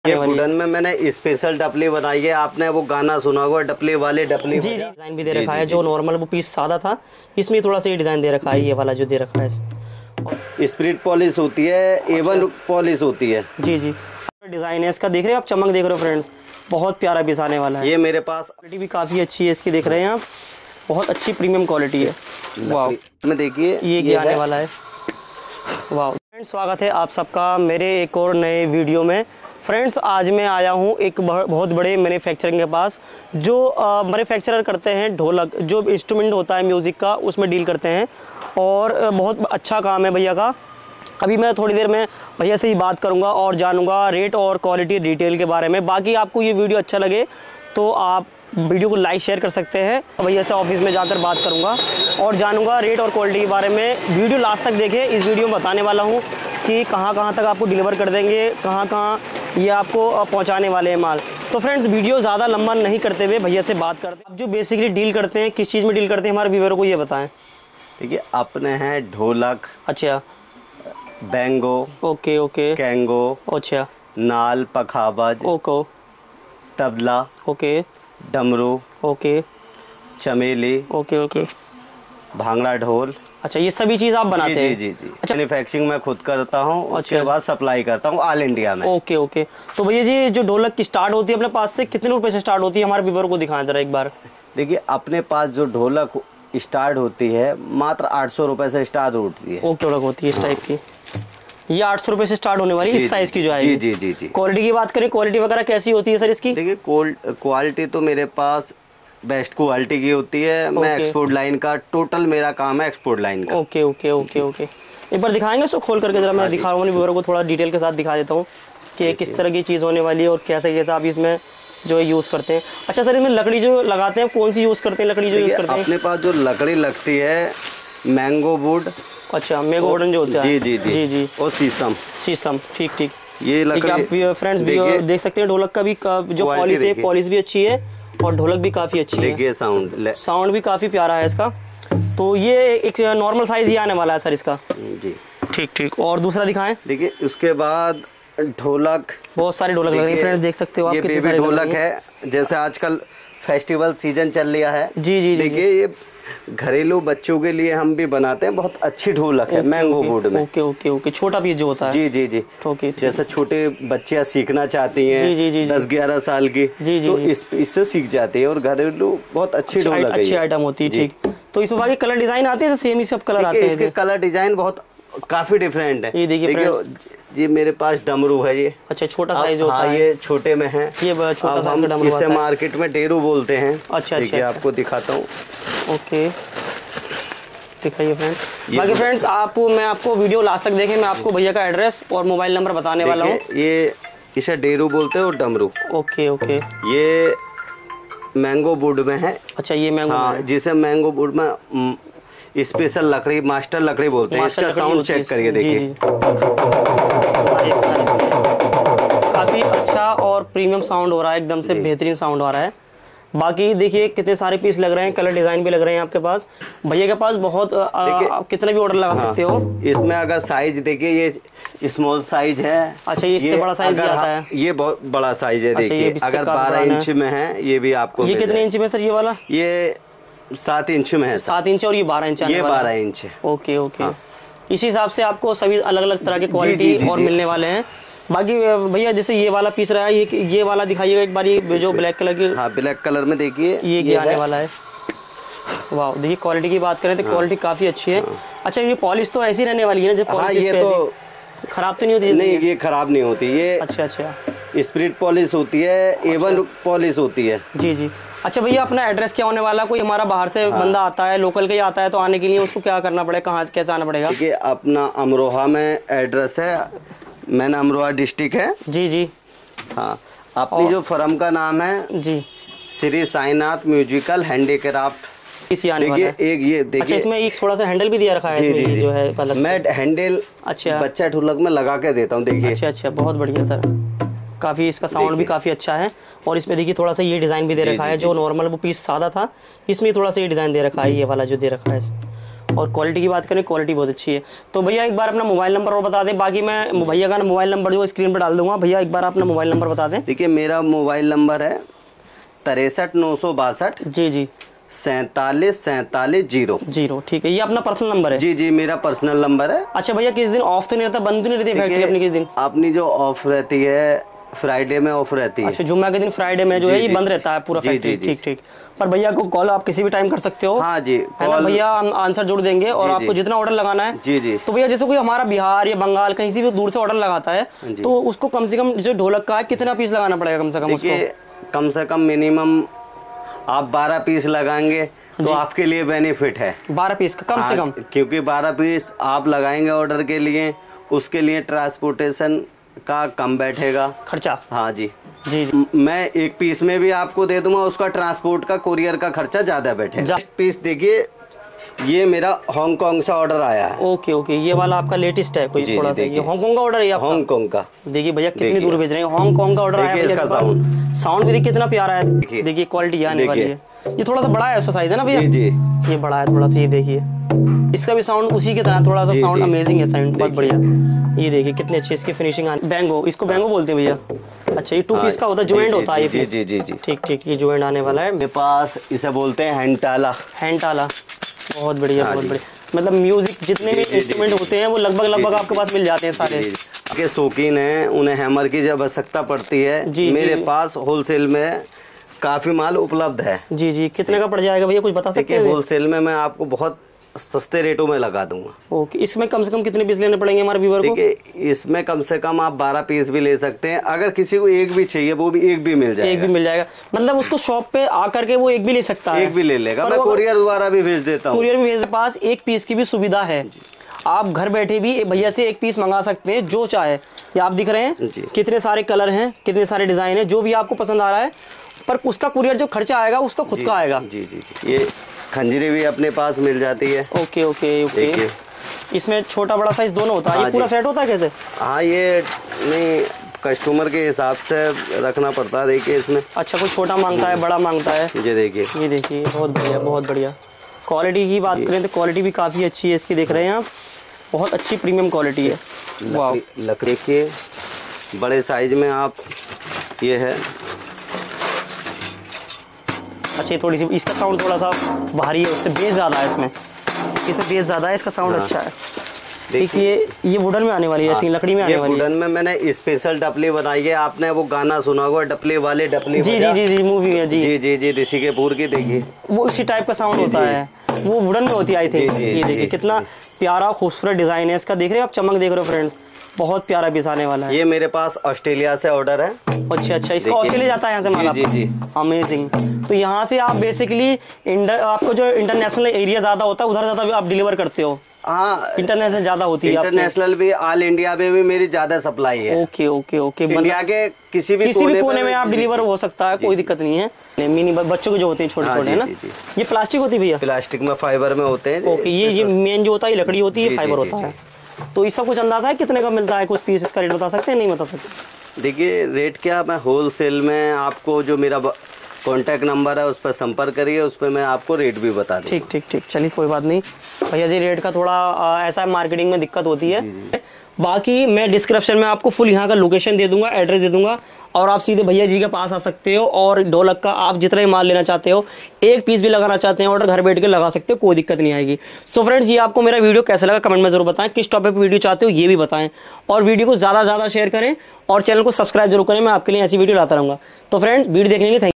ये वुडन में मैंने स्पेशल डपली बनाई है। आपने वो गाना सुना होगा डपली वाले डपली। जी डिजाइन भी दे रखा है। जो नॉर्मल वो पीस सादा था, इसमें थोड़ा सा ये डिजाइन दे रखा है। ये वाला जो दे रखा है स्प्रिट पॉलिश होती है, एवन पॉलिश होती है। जी जी डिजाइन है इसका, देख रहे हैं आप, चमक देख रहे हो फ्रेंड्स, बहुत प्यारा पीस आने वाला है। ये मेरे पास क्वालिटी भी काफ़ी अच्छी है इसकी, देख रहे हैं आप, बहुत अच्छी प्रीमियम क्वालिटी है। वाह में देखिए ये आने वाला है। वाह फ्रेंड्स, स्वागत है आप सबका मेरे एक और नए वीडियो में। फ्रेंड्स आज मैं आया हूँ एक बहुत बड़े मैन्युफैक्चरिंग के पास, जो मैन्युफैक्चरर करते हैं ढोलक, जो इंस्ट्रूमेंट होता है म्यूज़िक का, उसमें डील करते हैं और बहुत अच्छा काम है भैया का। अभी मैं थोड़ी देर में भैया से ही बात करूंगा और जानूंगा रेट और क्वालिटी डिटेल के बारे में। बाकी आपको ये वीडियो अच्छा लगे तो आप वीडियो को लाइक शेयर कर सकते हैं। भैया से ऑफिस में जाकर बात करूंगा और जानूंगा रेट और क्वालिटी के बारे में। वीडियो लास्ट तक देखें, इस वीडियो में बताने वाला हूँ कि कहाँ कहाँ तक आपको डिलीवर कर देंगे, कहाँ कहाँ ये आपको पहुँचाने वाले हैं माल। तो फ्रेंड्स वीडियो ज़्यादा लंबा नहीं करते हुए भैया से बात करते हैं। आप जो बेसिकली डील करते हैं, किस चीज़ में डील करते हैं, हमारे व्यूअर को ये बताएँ। ठीक है, अपने हैं ढोलक, अच्छा, बैंगो, ओके ओके, कैंगो, अच्छा, नाल, pakhawaj, okay, tabla, okay, damru, okay, चमेली, ओके ओके, भांगड़ा, ढोल। अच्छा ये सभी चीज़ आप बनाते हैं? जी। अच्छा, मैन्युफैक्चरिंग मैं खुद करता हूँ, उसके बाद सप्लाई करता हूँ ऑल इंडिया में। Okay okay. तो भैया जी जो ढोलक की स्टार्ट होती है अपने पास से कितने रुपए से स्टार्ट होती है, हमारे व्यूअर को दिखाएं जरा एक बार। देखिए अपने पास जो ढोलक स्टार्ट होती है मात्र 800 रुपए से स्टार्ट होती है। ओके ढोलक होती है इस टाइप की, ये 800 रुपए से स्टार्ट होने वाली है इस साइज की जो है। जी। क्वालिटी की बात करें, क्वालिटी वगैरह कैसी होती है सर इसकी? देखिए क्वालिटी तो मेरे पास बेस्ट क्वालिटी की होती है। मैं एक्सपोर्ट लाइन का, टोटल मेरा काम है एक्सपोर्ट लाइन का। Okay okay okay okay. एक बार दिखाएंगे इसको खोल करके जरा, मैं दिखा रहा हूँ व्यूअर को, थोड़ा डिटेल के साथ दिखा देता हूँ कि किस तरह की चीज़ होने वाली है और कैसे कैसे आप इसमें जो है यूज़ करते हैं। अच्छा सर, इसमें लकड़ी जो लगाते हैं कौन सी यूज़ करते हैं, लकड़ी जो यूज़ करते हैं? अपने पास जो लकड़ी लगती है मैंगो वुड। अच्छा, मैंगो वुडन जो होता है। जी और शीशम। ठीक। ये लकड़ी आप फ्रेंड्स देख सकते हैं, ढोलक का भी जो पॉलिश है, पॉलिश भी अच्छी है और ढोलक भी काफ़ी अच्छी है। देखिए साउंड भी काफ़ी प्यारा है इसका। तो ये एक नॉर्मल साइज ही आने वाला है सर इसका। जी ठीक। और दूसरा दिखाएं। देखिए उसके बाद ढोलक, बहुत सारे ढोलक लग रहे हैं फ्रेंड्स, देख सकते हो आप। ये बेबी ढोलक है, जैसे आजकल फेस्टिवल सीजन चल रहा है। जी। देखिए ये घरेलू बच्चों के लिए हम भी बनाते हैं, बहुत अच्छी ढोलक है मैंगो वुड में। ओके, छोटा पीस जो होता है। जी। ओके, जैसे छोटे बच्चियां सीखना चाहती हैं, जी 10-11 साल की, तो इससे सीख जाती है और घरेलू बहुत अच्छी ढोलक है, अच्छी आइटम होती है। ठीक, तो इसमें बाकी कलर डिजाइन आते हैं, सेम ही सब कलर आते हैं? इसके कलर डिजाइन बहुत काफी डिफरेंट है। ये देखिए जी मेरे पास डमरू है ये। अच्छा, छोटा साइज होता है। ये छोटे में है, ये छोटा साइज का डमरू। इसे मार्केट में डेरू बोलते हैं। अच्छा, आपको दिखाता हूँ। ओके, दिखाइए फ्रेंड्स। बाकी फ्रेंड्स मैं आपको वीडियो लास्ट तक देखें, मैं आपको भैया का एड्रेस और मोबाइल नंबर बताने वाला हूँ। ये इसे डेरू बोलते हैं और डमरू। ओके। ये मैंगो वुड में है। अच्छा, ये मैंगो, हाँ, जिसे मैंगो वुड में स्पेशल लकड़ी, मास्टर लकड़ी बोलते हैं। इसका साउंड चेक करिए, देखिए काफी अच्छा और प्रीमियम साउंड हो रहा है, एकदम से बेहतरीन साउंड आ रहा है। बाकी देखिए कितने सारे पीस लग रहे हैं, कलर डिजाइन भी लग रहे हैं आपके पास। भैया के पास बहुत आप कितना भी ऑर्डर लगा सकते हो। इसमें अगर साइज देखिए, ये स्मॉल साइज है। अच्छा, ये इससे बड़ा साइज आता है? ये बहुत बड़ा साइज है। देखिए अगर 12 इंच में है, ये भी आपको। ये कितने इंच में सर ये वाला? ये 7 इंच में है। 7 इंच और ये 12 इंच? ये 12 इंच है। ओके। इसी हिसाब से आपको सभी अलग अलग तरह के क्वालिटी और मिलने वाले हैं। बाकी भैया जैसे ये वाला पीस रहा है, ये वाला दिखाइएगा एक बार, ये जो ब्लैक कलर की। हाँ, ब्लैक कलर में देखिए ये आने वाला है। वाह, देखिए क्वालिटी की बात करें तो क्वालिटी काफ़ी अच्छी है। अच्छा, ये पॉलिश तो ऐसी रहने वाली है ना? हाँ, ये तो खराब तो नहीं होती? नहीं, ये खराब नहीं होती। ये अच्छा, स्प्रिट पॉलिश होती है, एवन पॉलिश होती है। जी। अच्छा भैया, अपना एड्रेस क्या होने वाला? कोई हमारा बाहर से बंदा आता है, लोकल का ही आता है, तो आने के लिए उसको क्या करना पड़ेगा, कहाँ से कैसे आना पड़ेगा? देखिए अपना अमरोहा में एड्रेस है, मैंने अमरोहा डिस्ट्रिक्ट है। जी। हाँ, अपनी जो फर्म का नाम है जी श्री साईनाथ म्यूजिकल हैंडीक्राफ्ट। देखिए एक ये देखिए। अच्छा, इसमें एक थोड़ा सा हैंडल भी दिया रखा है। जी जो है मैं हैंडल, अच्छा, बच्चा ढोलक में लगा के देता हूँ। देखिए अच्छा, बहुत बढ़िया सर, काफ़ी इसका साउंड भी काफ़ी अच्छा है। और इसमें देखिए थोड़ा सा ये डिज़ाइन भी दे रखा है। जो नॉर्मल वो पीस सादा था, इसमें थोड़ा सा ये डिज़ाइन दे रखा है, ये वाला जो दे रखा है। और क्वालिटी की बात करें, क्वालिटी बहुत अच्छी है। तो भैया एक बार अपना मोबाइल नंबर और बता दें, बाकी मैं भैया का मोबाइल नंबर जो स्क्रीन पर डाल दूंगा। भैया एक बार अपना मोबाइल नंबर बता दें। देखिए मेरा मोबाइल नंबर है 63 962 जी 47 ठीक है, ये अपना पर्सनल नंबर है? जी मेरा पर्सनल नंबर है। अच्छा भैया, किस दिन ऑफ तो नहीं रहता, बंद तो नहीं रहती फैक्ट्री अपनी किस दिन? अपनी जो ऑफ रहती है फ्राइडे में ऑफ रहती है। अच्छा, जुम्मा के दिन फ्राइडे में जो है ये बंद रहता है पूरा फैक्ट्री। ठीक। पर भैया को कॉल आप किसी भी टाइम कर सकते हो। हाँ जी, कॉल भैया हम आंसर जोड़ देंगे और आपको जितना ऑर्डर लगाना है। जी तो भैया जैसे कोई हमारा बिहार या बंगाल कहीं से भी दूर से ऑर्डर लगाता है तो उसको कम से कम जो ढोलक का है कितना पीस लगाना पड़ेगा कम से कम उसको? कम से कम मिनिमम आप 12 पीस लगाएंगे तो आपके लिए बेनिफिट है। 12 पीस का कम से कम? क्योंकि 12 पीस आप लगाएंगे ऑर्डर के लिए, उसके लिए ट्रांसपोर्टेशन का कम बैठेगा खर्चा। हाँ जी। मैं एक पीस में भी आपको दे दूंगा, उसका ट्रांसपोर्ट का कोरियर का खर्चा ज्यादा बैठेगा। पीस देखिए, ये मेरा हांगकांग से ऑर्डर आया है। ओके, ये वाला आपका लेटेस्ट है कोई थोड़ा सा? ये हांगकांग का ऑर्डर है? हांगकांग का। देखिए भैया कितनी दूर भेज रहे हैं, हांगकांग का ऑर्डर आया है। इसका साउंड भी देखिए कितना प्यारा है। देखिए क्वालिटी आने वाली है। ये थोड़ा सा बड़ा है, उसका साइज है ना भैया? जी ये बड़ा है थोड़ा सा। ये देखिए इसका भी साउंड उसी की तरह थोड़ा सा साउंड अमेजिंग है, साउंड बहुत बढ़िया। ये देखिए कितने अच्छे इसकी फिनिशिंग आनी। बैंगो, इसको बैंगो बोलते हैं भैया? अच्छा, ये 2 पीस का होता है, ज्वाइंट होता है ये? जी ठीक, ये ज्वाइंट आने वाला है। मेरे पास इसे बोलते हैं हैंडटाला। बहुत बढ़िया, बहुत बढ़िया। मतलब म्यूजिक जितने भी इंस्ट्रूमेंट होते हैं वो लगभग आपके पास मिल जाते हैं सारे। के शौकीन हैं, उन्हें हैमर की जब आवश्यकता पड़ती है, मेरे पास होलसेल में काफी माल उपलब्ध है। जी कितने का पड़ जाएगा भैया, कुछ बता सकते हैं? होलसेल में मैं आपको बहुत सस्ते रेटों में लगा दूंगा। ओके, इसमें कम से कम कितने पीस लेने पड़ेंगे हमारे व्यूअर को? देखिए इसमें कम से कम आप 12 पीस भी ले सकते हैं। अगर किसी को एक भी चाहिए वो भी एक भी मिल जाएगा। एक भी मिल जाएगा, मतलब उसको शॉप पे आकर के वो एक भी ले सकता है? एक भी ले लेगा, मैं कुरियर द्वारा भी भेज देता हूँ। कुरियर भी भेज, पास एक पीस की भी सुविधा है। आप घर बैठे भी भैया से एक पीस मंगा सकते हैं जो चाहे। ये आप दिख रहे हैं कितने सारे कलर हैं, कितने सारे डिजाइन है, जो भी आपको पसंद आ रहा है, पर उसका कुरियर जो खर्चा आएगा उसका खुद का आएगा। जी ये खंजरी भी अपने पास मिल जाती है। ओके। इसमें छोटा बड़ा साइज दोनों होता है? ये पूरा सेट होता है कैसे? हाँ, ये नहीं कस्टमर के हिसाब से रखना पड़ता है। देखिए इसमें अच्छा, कोई छोटा मांगता है, बड़ा मांगता है। ये देखिए बहुत बढ़िया। क्वालिटी की बात करें तो क्वालिटी भी काफ़ी अच्छी है इसकी, देख रहे हैं आप, बहुत अच्छी प्रीमियम क्वालिटी है। वाह, लकड़ी के बड़े साइज में आप ये है। अच्छा, थोड़ी सी इसका साउंड थोड़ा सा भारी है, उससे बेस ज़्यादा है इसमें बेस ज़्यादा है, इसका साउंड अच्छा है। देखिए ये वुडन में आने वाली है, लकड़ी में आने वाली है। वुडन में मैंने स्पेशल डपली बनाई है। आपने वो गाना सुना होगा, डपली वाले डपली? जी मूवी है। जी ऋषि कपूर की। देखिए वो इसी टाइप का साउंड होता है, वो वुडन में होती है आई थिंक। ये देखिए कितना प्यारा खूबसूरत डिजाइन है इसका, देख रहे हो आप, चमक देख रहे हो फ्रेंड्स, बहुत प्यारा पीस आने वाला है। ये मेरे पास ऑस्ट्रेलिया से ऑर्डर है। अच्छा, इसका ऑस्ट्रेलिया जाता है यहाँ से माल? जी अमेजिंग। तो यहाँ से आप बेसिकली आपको जो इंटरनेशनल एरिया ज्यादा होता है उधर ज्यादा भी आप डिलीवर करते हो? हाँ, इंटरनेशनल ज्यादा होती है। इंटरनेशनल भी, ऑल इंडिया में भी मेरी ज्यादा सप्लाई है। ओके। इंडिया के किसी भी कोने में आप डिलीवर हो सकता है, कोई दिक्कत नहीं है। मिनी बच्चों के जो होते हैं छोटे है ना, ये प्लास्टिक होती है भैया? प्लास्टिक में, फाइबर में होते हैं। ओके, ये मेन जो होता है लकड़ी होती है, फाइबर होता है। तो इसका कुछ अंदाजा है कितने का मिलता है? कुछ पीस इसका रेट बता सकते हैं? नहीं बता सकते? देखिए रेट क्या, मैं होलसेल में आपको जो मेरा कॉन्टैक्ट नंबर है उस पर संपर्क करिए, उस पर मैं आपको रेट भी बता दूँ। ठीक, चलिए कोई बात नहीं भैया जी। रेट का थोड़ा ऐसा मार्केटिंग में दिक्कत होती है। बाकी मैं डिस्क्रिप्शन में आपको फुल यहाँ का लोकेशन दे दूंगा, एड्रेस दे दूंगा, और आप सीधे भैया जी के पास आ सकते हो। और ढोलक का आप जितना ही माल लेना चाहते हो, एक पीस भी लगाना चाहते हैं ऑर्डर, घर बैठ के लगा सकते हो, कोई दिक्कत नहीं आएगी। सो फ्रेंड्स, ये आपको मेरा वीडियो कैसा लगा कमेंट में जरूर बताएं, किस टॉपिक पे वीडियो चाहते हो ये भी बताएं, और वीडियो को ज़्यादा शेयर करें और चैनल को सब्सक्राइब जरूर करें, मैं आपके लिए ऐसी वीडियो लाता रहूँगा। तो फ्रेंड्स, वीडियो देखने के लिए